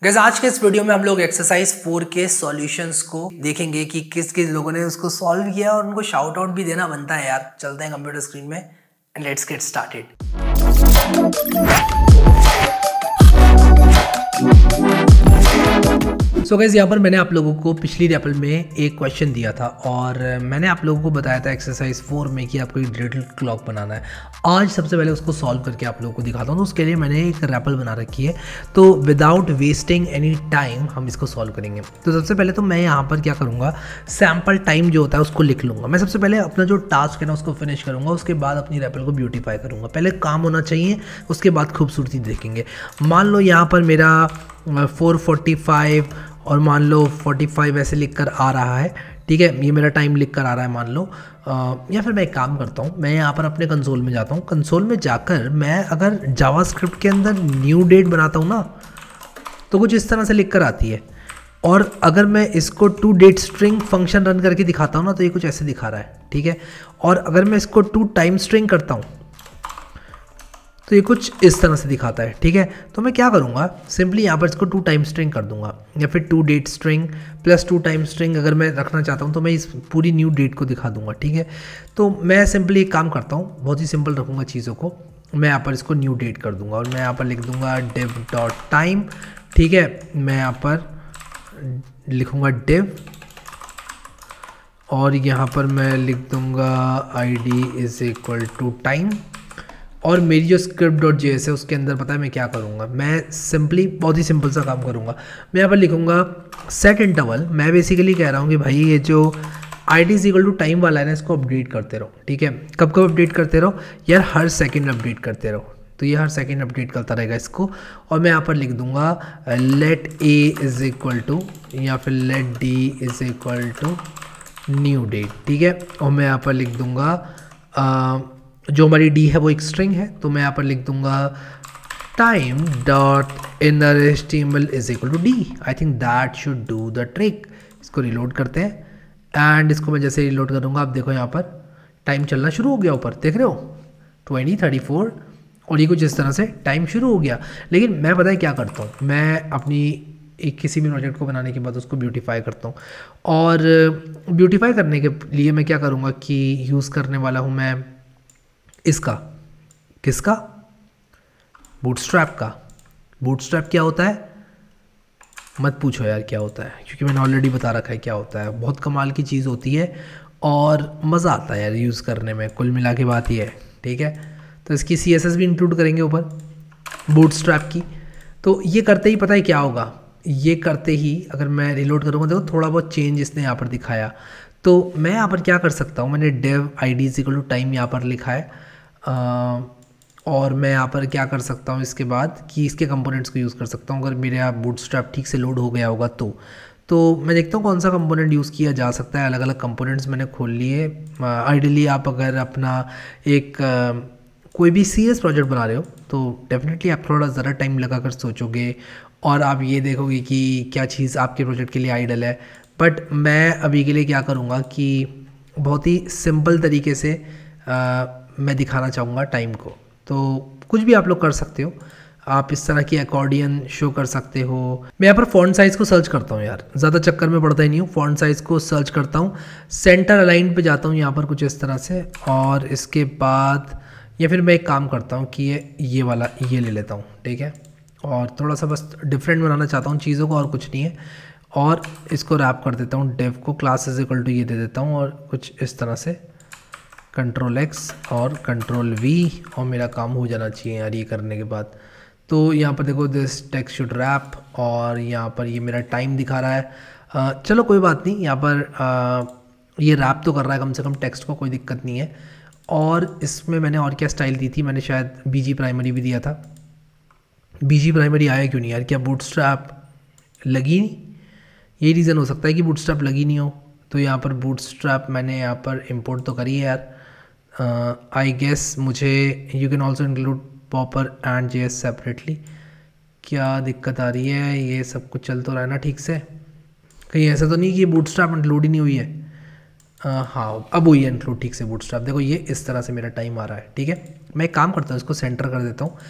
Guys आज के इस वीडियो में हम लोग एक्सरसाइज 4 के सॉल्यूशंस को देखेंगे कि किस किस लोगों ने उसको सॉल्व किया और उनको शाउट आउट भी देना बनता है यार। चलते हैं कंप्यूटर स्क्रीन में and let's get started. So guys यहाँ पर मैंने आप लोगों को पिछली रैपल में एक क्वेश्चन दिया था और मैंने आप लोगों को बताया था एक्सरसाइज 4 में कि आपको एक डिजिटल क्लॉक बनाना है। आज सबसे पहले उसको सॉल्व करके आप लोगों को दिखाता हूँ। तो उसके लिए मैंने एक रैपल बना रखी है, तो विदाउट वेस्टिंग एनी टाइम हम इसको सॉल्व करेंगे। तो सबसे पहले तो मैं यहाँ पर क्या करूँगा, सैम्पल टाइम जो होता है उसको लिख लूँगा। मैं सबसे पहले अपना जो टास्क है ना उसको फिनिश करूँगा, उसके बाद अपनी रैपल को ब्यूटीफाई करूँगा। पहले काम होना चाहिए, उसके बाद खूबसूरती देखेंगे। मान लो यहाँ पर मेरा 4:45 और मान लो 45 ऐसे लिख कर आ रहा है, ठीक है, ये मेरा टाइम लिख कर आ रहा है मान लो। या फिर मैं एक काम करता हूँ, मैं यहाँ पर अपने कंसोल में जाता हूँ। कंसोल में जाकर मैं अगर जावास्क्रिप्ट के अंदर न्यू डेट बनाता हूँ ना, तो कुछ इस तरह से लिख कर आती है। और अगर मैं इसको to date string function run करके दिखाता हूँ ना, तो ये कुछ ऐसे दिखा रहा है, ठीक है। और अगर मैं इसको टू टाइम स्ट्रिंग करता हूँ तो ये कुछ इस तरह से दिखाता है, ठीक है। तो मैं क्या करूँगा, सिंपली यहाँ पर इसको टू टाइम स्ट्रिंग कर दूंगा, या फिर to date string plus to time string अगर मैं रखना चाहता हूँ तो मैं इस पूरी न्यू डेट को दिखा दूंगा, ठीक है। तो मैं सिंपली एक काम करता हूँ, बहुत ही सिंपल रखूँगा चीज़ों को। मैं यहाँ पर इसको न्यू डेट कर दूँगा और मैं यहाँ पर लिख दूँगा div.time, ठीक है। मैं यहाँ पर लिखूँगा div और यहाँ पर मैं लिख दूँगा id = time। और मेरी जो script.js है उसके अंदर पता है मैं क्या करूँगा, मैं सिंपली बहुत ही सिंपल सा काम करूँगा। मैं यहाँ पर लिखूँगा सेट इंटरवल। मैं बेसिकली कह रहा हूँ कि भाई ये जो id = time वाला है ना, इसको अपडेट करते रहो, ठीक है। कब कब अपडेट करते रहो यार, हर सेकंड अपडेट करते रहो। तो ये हर सेकंड अपडेट करता रहेगा इसको। और मैं यहाँ पर लिख दूँगा let a या फिर let d न्यू डेट, ठीक है। और मैं यहाँ पर लिख दूँगा जो हमारी डी है वो एक स्ट्रिंग है, तो मैं यहाँ पर लिख दूंगा time.innerhtml = d। I think that should do the trick. इसको रिलोड करते हैं एंड इसको मैं जैसे रिलोड करूँगा, आप देखो यहाँ पर टाइम चलना शुरू हो गया। ऊपर देख रहे हो 20, 34 और ये कुछ इस तरह से टाइम शुरू हो गया। लेकिन मैं पता है क्या करता हूँ, मैं अपनी एक किसी भी प्रोजेक्ट को बनाने के बाद उसको ब्यूटीफाई करता हूँ। और ब्यूटीफाई करने के लिए मैं क्या करूँगा कि यूज़ करने वाला हूँ मैं इसका, किसका, बूटस्ट्रैप का। बूटस्ट्रैप क्या होता है मत पूछो यार क्या होता है, क्योंकि मैंने ऑलरेडी बता रखा है क्या होता है। बहुत कमाल की चीज़ होती है और मज़ा आता है यार यूज़ करने में। कुल मिला के बात ये है, ठीक है। तो इसकी CSS भी इंक्लूड करेंगे ऊपर बूटस्ट्रैप की। तो ये करते ही पता है क्या होगा, ये करते ही अगर मैं रिलोड करूँगा, देखो थोड़ा बहुत चेंज इसने यहाँ पर दिखाया। तो मैं यहाँ पर क्या कर सकता हूँ, मैंने dev id = time यहाँ पर लिखा है। और मैं यहाँ पर क्या कर सकता हूँ इसके बाद कि इसके कंपोनेंट्स को यूज़ कर सकता हूँ। अगर मेरे यहाँ बूटस्ट्रैप ठीक से लोड हो गया होगा तो मैं देखता हूँ कौन सा कंपोनेंट यूज़ किया जा सकता है। अलग अलग कंपोनेंट्स मैंने खोल लिए। आइडियली आप अगर अपना एक कोई भी सीरियस प्रोजेक्ट बना रहे हो तो डेफिनेटली आप थोड़ा ज़्यादा टाइम लगा कर सोचोगे और आप ये देखोगे कि क्या चीज़ आपके प्रोजेक्ट के लिए आइडियल है। बट मैं अभी के लिए क्या करूँगा कि बहुत ही सिंपल तरीके से मैं दिखाना चाहूँगा टाइम को। तो कुछ भी आप लोग कर सकते हो, आप इस तरह की अकॉर्डियन शो कर सकते हो। मैं यहाँ पर फॉन्ट साइज़ को सर्च करता हूँ यार, ज़्यादा चक्कर में पड़ता ही नहीं हूँ। फॉन्ट साइज़ को सर्च करता हूँ, सेंटर अलाइन पे जाता हूँ यहाँ पर कुछ इस तरह से। और इसके बाद या फिर मैं एक काम करता हूँ कि ये वाला ये ले लेता हूँ, ठीक है। और थोड़ा सा बस डिफरेंट बनाना चाहता हूँ चीज़ों को और कुछ नहीं है। और इसको रैप कर देता हूँ, dev को क्लास = ये दे देता हूँ और कुछ इस तरह से Ctrl+X और Ctrl+V और मेरा काम हो जाना चाहिए यार ये करने के बाद। तो यहाँ पर देखो दिस टेक्स्ट शुड रैप और यहाँ पर ये मेरा टाइम दिखा रहा है। चलो कोई बात नहीं, यहाँ पर ये रैप तो कर रहा है कम से कम टेक्स्ट को, कोई दिक्कत नहीं है। और इसमें मैंने और क्या स्टाइल दी थी, मैंने शायद BG प्राइमरी भी दिया था। BG प्राइमरी आया क्यों नहीं यार, क्या बूटस्ट्रैप लगी नहीं? ये रीज़न हो सकता है कि बूटस्ट्रैप लगी नहीं हो। तो यहाँ पर बूटस्ट्रैप मैंने यहाँ पर इंपोर्ट तो करी है यार। आई गेस मुझे you can also include popper and JS separately. क्या दिक्कत आ रही है, ये सब कुछ चल तो रहा है ना ठीक से? कहीं ऐसा तो नहीं कि बूटस्ट्रैप इंक्लूड ही नहीं हुई है? हाँ अब हुई है इंक्लूड ठीक से बूटस्ट्रैप। देखो ये इस तरह से मेरा टाइम आ रहा है, ठीक है। मैं एक काम करता हूँ, इसको सेंटर कर देता हूँ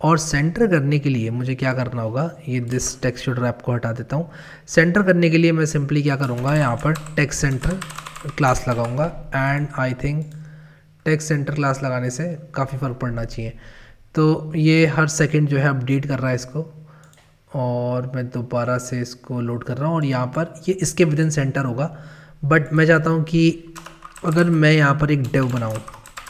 और सेंटर करने के लिए मुझे क्या करना होगा, ये दिस टेक्सचर रैप को हटा देता हूँ। सेंटर करने के लिए मैं सिंपली क्या करूँगा, यहाँ पर टेक्स्ट सेंटर क्लास लगाऊंगा and I think text center class लगाने से काफ़ी फ़र्क पड़ना चाहिए। तो ये हर सेकंड जो है अपडेट कर रहा है इसको, और मैं दोबारा से इसको लोड कर रहा हूँ और यहाँ पर ये इसके विद इन सेंटर होगा। बट मैं चाहता हूँ कि अगर मैं यहाँ पर एक डेव बनाऊँ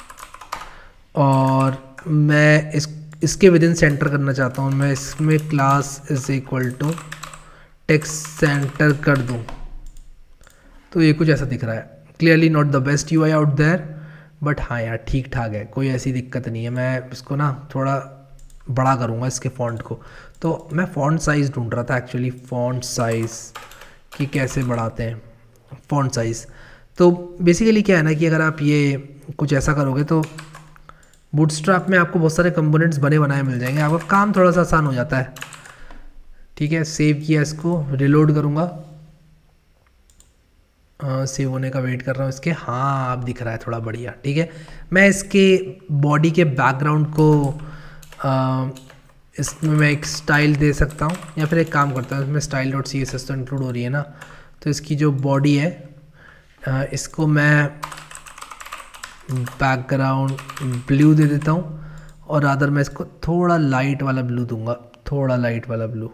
और मैं इसके विद इन सेंटर करना चाहता हूँ, मैं इसमें class is equal to text center कर दूँ, तो ये कुछ ऐसा दिख रहा है। Clearly not the best UI out there, but हाँ यार ठीक ठाक है, कोई ऐसी दिक्कत नहीं है। मैं इसको ना थोड़ा बड़ा करूँगा इसके फ़ॉन्ट को। तो मैं फ़ॉन्ट साइज़ ढूंढ रहा था एक्चुअली, फ़ॉन्ट साइज़ कि कैसे बढ़ाते हैं फ़ॉन्ट साइज़। तो बेसिकली क्या है ना कि अगर आप ये कुछ ऐसा करोगे तो बूटस्ट्रैप में आपको बहुत सारे कंपोनेंट्स बने बनाए मिल जाएंगे, आपका काम थोड़ा सा आसान हो जाता है। ठीक है, सेव किया, इसको रिलोड करूँगा, सेव होने का वेट कर रहा हूँ इसके। हाँ अब दिख रहा है थोड़ा बढ़िया। ठीक है, मैं इसके बॉडी के बैकग्राउंड को इसमें मैं एक स्टाइल दे सकता हूँ, या फिर एक काम करता हूँ इसमें स्टाइल डॉट CSS तो इंक्लूड हो रही है ना, तो इसकी जो बॉडी है इसको मैं बैकग्राउंड ब्लू दे देता हूँ, और अदर मैं इसको थोड़ा लाइट वाला ब्लू दूंगा, थोड़ा लाइट वाला ब्लू,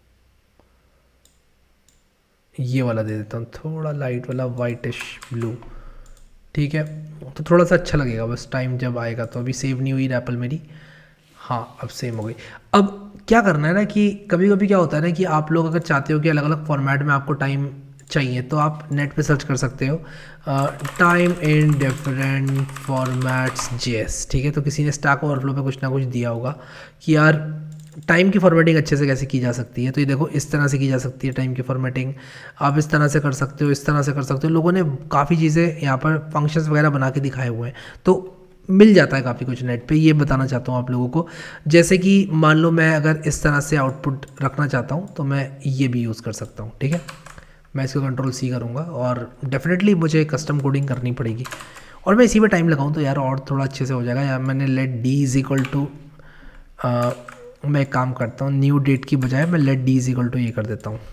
ये वाला दे देता हूँ, थोड़ा लाइट वाला वाइटिश ब्लू। ठीक है, तो थोड़ा सा अच्छा लगेगा बस टाइम जब आएगा। तो अभी सेव नहीं हुई रैपल मेरी, हाँ अब सेव हो गई। अब क्या करना है ना कि कभी कभी क्या होता है ना कि आप लोग अगर चाहते हो कि अलग अलग फॉर्मेट में आपको टाइम चाहिए, तो आप नेट पे सर्च कर सकते हो time in different formats JS। ठीक है, तो किसी ने स्टैक ओवरफ्लो पे कुछ ना कुछ दिया होगा कि यार टाइम की फॉर्मेटिंग अच्छे से कैसे की जा सकती है। तो ये देखो इस तरह से की जा सकती है टाइम की फॉर्मेटिंग, आप इस तरह से कर सकते हो, इस तरह से कर सकते हो। लोगों ने काफ़ी चीज़ें यहाँ पर फंक्शंस वगैरह बना के दिखाए हुए हैं, तो मिल जाता है काफ़ी कुछ नेट पे। ये बताना चाहता हूँ आप लोगों को, जैसे कि मान लो मैं अगर इस तरह से आउटपुट रखना चाहता हूँ तो मैं ये भी यूज़ कर सकता हूँ। ठीक है, मैं इसको Ctrl+C करूँगा और डेफिनेटली मुझे कस्टम कोडिंग करनी पड़ेगी, और मैं इसी में टाइम लगाऊँ तो यार और थोड़ा अच्छे से हो जाएगा। यार मैंने let D is equal to, मैं एक काम करता हूँ न्यू डेट की बजाय मैं let D is equal to ये कर देता हूँ,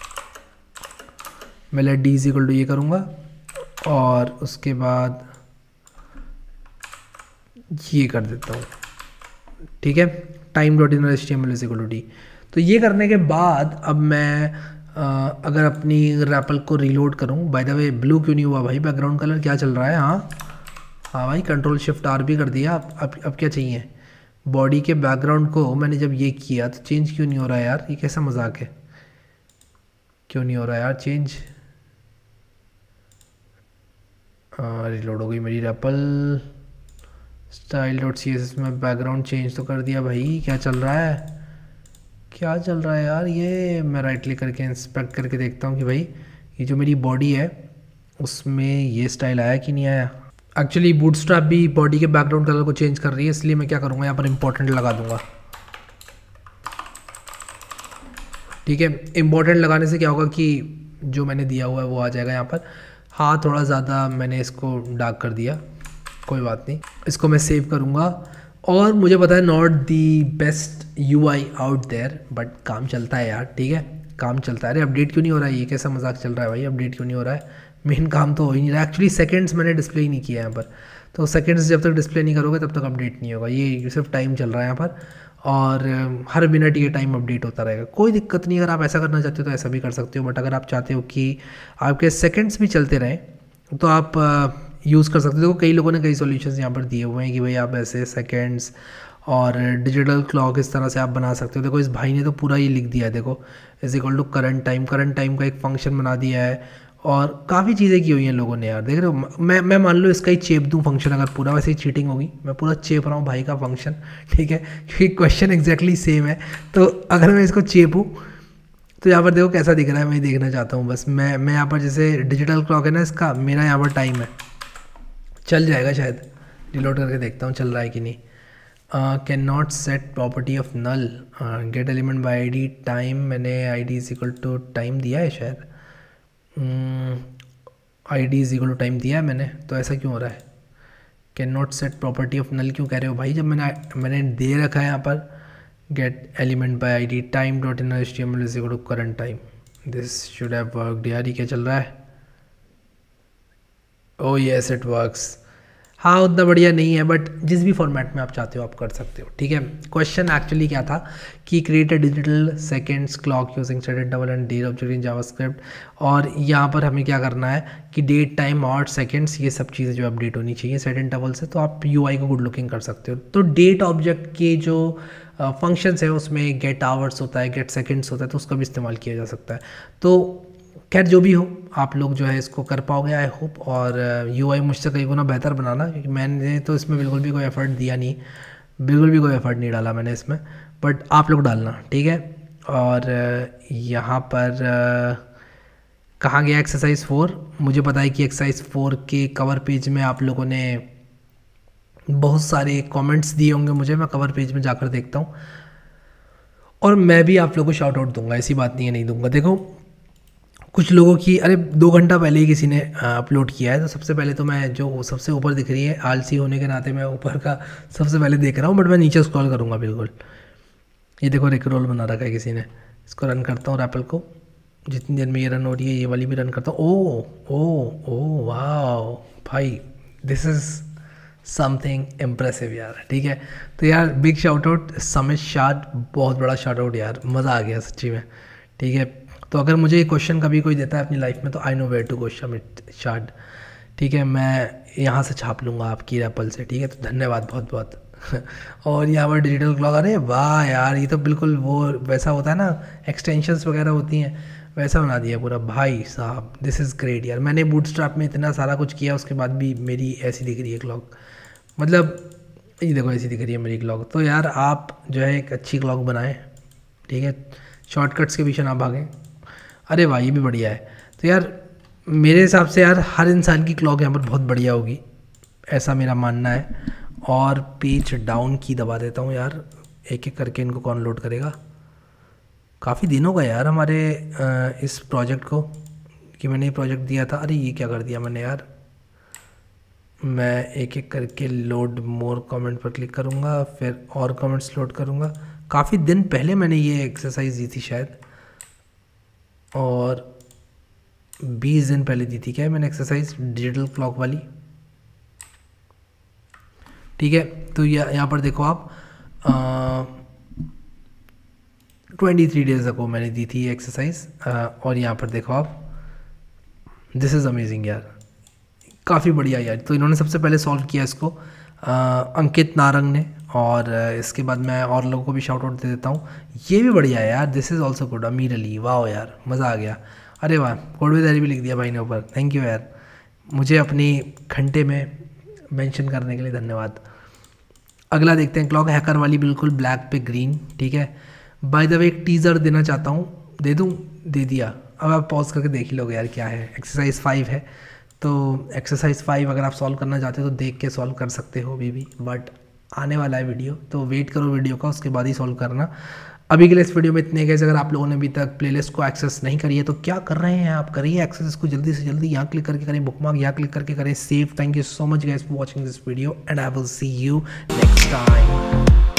मैं let D is equal to ये करूँगा, और उसके बाद ये कर देता हूँ। ठीक है, time dot in HTML is equal to D। तो ये करने के बाद अब मैं अगर अपनी रैपल को रीलोड करूँ, बाय द वे ब्लू क्यों नहीं हुआ भाई, बैकग्राउंड कलर क्या चल रहा है। हाँ भाई Ctrl+Shift+R भी कर दिया। अब क्या चाहिए, बॉडी के बैकग्राउंड को मैंने जब ये किया तो चेंज क्यों नहीं हो रहा है यार, ये कैसा मजाक है, क्यों नहीं हो रहा है यार चेंज। रिलोड हो गई मेरी रैपल, style.css में बैकग्राउंड चेंज तो कर दिया भाई, क्या चल रहा है, क्या चल रहा है यार। ये मैं राइट क्लिक करके इंस्पेक्ट करके देखता हूँ कि भाई ये जो मेरी बॉडी है उसमें ये स्टाइल आया कि नहीं आया। एक्चुअली बूटस्ट्रैप भी बॉडी के बैकग्राउंड कलर को चेंज कर रही है, इसलिए मैं क्या करूँगा यहाँ पर इम्पोर्टेंट लगा दूंगा। ठीक है, इम्पोर्टेंट लगाने से क्या होगा कि जो मैंने दिया हुआ है वो आ जाएगा यहाँ पर। हाँ थोड़ा ज़्यादा मैंने इसको डार्क कर दिया, कोई बात नहीं, इसको मैं सेव करूँगा। और मुझे पता है not the best UI out there, but काम चलता है यार। ठीक है, काम चलता है। अरे अपडेट क्यों नहीं हो रहा है, ये कैसा मजाक चल रहा है भाई, अपडेट क्यों नहीं हो रहा है, मेन काम तो हो ही नहीं रहा। एक्चुअली सेकंड्स मैंने डिस्प्ले ही नहीं किया यहाँ पर, तो सेकंड्स जब तक डिस्प्ले नहीं करोगे तब तक अपडेट नहीं होगा। ये सिर्फ टाइम चल रहा है यहाँ पर, और हर मिनट ये टाइम अपडेट होता रहेगा, कोई दिक्कत नहीं। अगर आप ऐसा करना चाहते हो तो ऐसा भी कर सकते हो, बट अगर आप चाहते हो कि आपके सेकंड्स भी चलते रहें तो आप यूज़ कर सकते हो। देखो कई लोगों ने कई सॉल्यूशंस यहाँ पर दिए हुए हैं कि भाई आप ऐसे सेकंड्स और डिजिटल क्लॉक इस तरह से आप बना सकते हो। देखो इस भाई ने तो पूरा ये लिख दिया है, देखो is equal to current time का एक फंक्शन बना दिया है, और काफ़ी चीज़ें की हुई हैं लोगों ने यार। देख रहे हो, मैं मान लो इसका ही चेप दूँ फंक्शन, अगर पूरा, वैसे ही चीटिंग होगी, मैं पूरा चेप रहा हूँ भाई का फंक्शन। ठीक है, क्योंकि क्वेश्चन एग्जैक्टली सेम है, तो अगर मैं इसको चेपूँ तो यहाँ पर देखो कैसा दिख रहा है, मैं देखना चाहता हूँ बस। मैं यहाँ पर जैसे डिजिटल क्लॉक है ना इसका, मेरा यहाँ पर टाइम है, चल जाएगा शायद, रिलोड करके देखता हूँ चल रहा है कि नहीं। Can not set property of null, get element by ID time, मैंने ID is equal to time दिया है शायद, ID is equal to time दिया है मैंने, तो ऐसा क्यों हो रहा है। Can not set property of null क्यों कह रहे हो भाई, जब मैंने दे रखा है यहाँ पर get element by ID time dot in HTML is equal to current time, this should have worked. यार ये क्या चल रहा है? Oh yes it works. हाँ उतना बढ़िया नहीं है बट जिस भी फॉर्मेट में आप चाहते हो आप कर सकते हो, ठीक है। क्वेश्चन एक्चुअली क्या था कि create a digital seconds clock using set interval and date object in JavaScript, और यहाँ पर हमें क्या करना है कि डेट टाइम आवर सेकेंड्स ये सब चीज़ें जो अपडेट होनी चाहिए सेट इंटरवल से, तो आप UI को गुड लुकिंग कर सकते हो। तो डेट ऑब्जेक्ट के जो फंक्शंस है उसमें गेट आवर्स होता है, गेट सेकेंड्स होता है, तो उसका भी इस्तेमाल किया जा सकता है। तो खैर जो भी हो आप लोग जो है इसको कर पाओगे आई होप, और UI मुझसे कई गुना बेहतर बनाना, क्योंकि मैंने तो इसमें बिल्कुल भी कोई एफर्ट दिया नहीं, बिल्कुल भी कोई एफर्ट नहीं डाला मैंने इसमें, बट आप लोग डालना, ठीक है। और यहाँ पर कहाँ गया एक्सरसाइज 4? मुझे पता है कि एक्सरसाइज 4 के कवर पेज में आप लोगों ने बहुत सारे कमेंट्स दिए होंगे मुझे, मैं कवर पेज में जाकर देखता हूँ और मैं भी आप लोगों को शाउट आउट दूंगा, ऐसी बात नहीं है नहीं दूंगा। देखो कुछ लोगों की अरे 2 घंटा पहले ही किसी ने अपलोड किया है, तो सबसे पहले तो मैं जो सबसे ऊपर दिख रही है, आलसी होने के नाते मैं ऊपर का सबसे पहले देख रहा हूँ, बट मैं नीचे स्क्रॉल करूँगा बिल्कुल। ये देखो रिक रोल बना रखा है किसी ने, इसको रन करता हूँ रैपल को, जितनी देर में ये रन हो रही है ये वाली भी रन करता हूँ। ओ ओ ओ वाह भाई, दिस इज़ समथिंग इम्प्रेसिव यार, ठीक है। तो यार बिग शाउट आउट समित शाद, बहुत बड़ा शाउट आउट यार, मज़ा आ गया सच्ची में, ठीक है। तो अगर मुझे ये क्वेश्चन कभी कोई देता है अपनी लाइफ में तो I know where to go समित शाद, ठीक है। मैं यहाँ से छाप लूँगा आपकी रैपल से, ठीक है। तो धन्यवाद बहुत बहुत और यहाँ पर डिजिटल क्लॉक, अरे वाह यार ये तो बिल्कुल वो वैसा होता है ना, एक्सटेंशंस वगैरह होती हैं वैसा बना दिया पूरा भाई साहब, दिस इज़ ग्रेट यार। मैंने बूटस्ट्रैप में इतना सारा कुछ किया उसके बाद भी मेरी ऐसी दिख रही है क्लॉक, मतलब ये देखो ऐसी दिख रही है मेरी क्लॉक। तो यार आप जो है एक अच्छी क्लॉक बनाएं, ठीक है, शॉर्टकट्स के पीछे ना भागें। अरे वाह ये भी बढ़िया है। तो यार मेरे हिसाब से यार हर इंसान की क्लॉक यहाँ पर बहुत बढ़िया होगी, ऐसा मेरा मानना है। और पेज डाउन की दबा देता हूँ यार, एक एक करके इनको कौन लोड करेगा। काफ़ी दिन हो गए यार हमारे इस प्रोजेक्ट को कि मैंने ये प्रोजेक्ट दिया था। अरे ये क्या कर दिया मैंने यार, मैं एक एक करके लोड मोर कमेंट पर क्लिक करूँगा, फिर और कमेंट्स लोड करूँगा। काफ़ी दिन पहले मैंने ये एक्सरसाइज दी थी शायद, और 20 दिन पहले दी थी क्या मैंने एक्सरसाइज डिजिटल क्लॉक वाली, ठीक है। तो यहाँ पर देखो आप 23 डेज अगो मैंने दी थी ये एक्सरसाइज, और यहाँ पर देखो आप, दिस इज़ अमेजिंग यार, काफ़ी बढ़िया यार। तो इन्होंने सबसे पहले सॉल्व किया इसको अंकित नारंग ने, और इसके बाद मैं और लोगों को भी शाउट आउट दे देता हूँ। ये भी बढ़िया है यार, दिस इज़ ऑल्सो गुड, अमीर अली, वाह यार मज़ा आ गया। अरे वाह कोडवेदारी भी लिख दिया भाई ने ऊपर, थैंक यू यार, मुझे अपनी घंटे में मेंशन करने के लिए धन्यवाद। अगला देखते हैं, क्लॉक हैकर वाली बिल्कुल ब्लैक पे ग्रीन, ठीक है। बाय द वे एक टीज़र देना चाहता हूँ, दे दूँ? दे दिया। अब आप पॉज करके देख ही लोगे यार क्या है। एक्सरसाइज 5 है, तो एक्सरसाइज 5 अगर आप सॉल्व करना चाहते हो तो देख के सॉल्व कर सकते हो अभी भी, बट आने वाला है वीडियो, तो वेट करो वीडियो का, उसके बाद ही सॉल्व करना। अभी के लिए इस वीडियो में इतने गए। अगर आप लोगों ने अभी तक प्लेलिस्ट को एक्सेस नहीं करी है तो क्या कर रहे हैं आप, करिए एक्सेस इसको जल्दी से जल्दी, यहाँ क्लिक करके करें, बुकमार्क यहाँ क्लिक करके करें save. Thank you so much guys for watching this video and I will see you next time.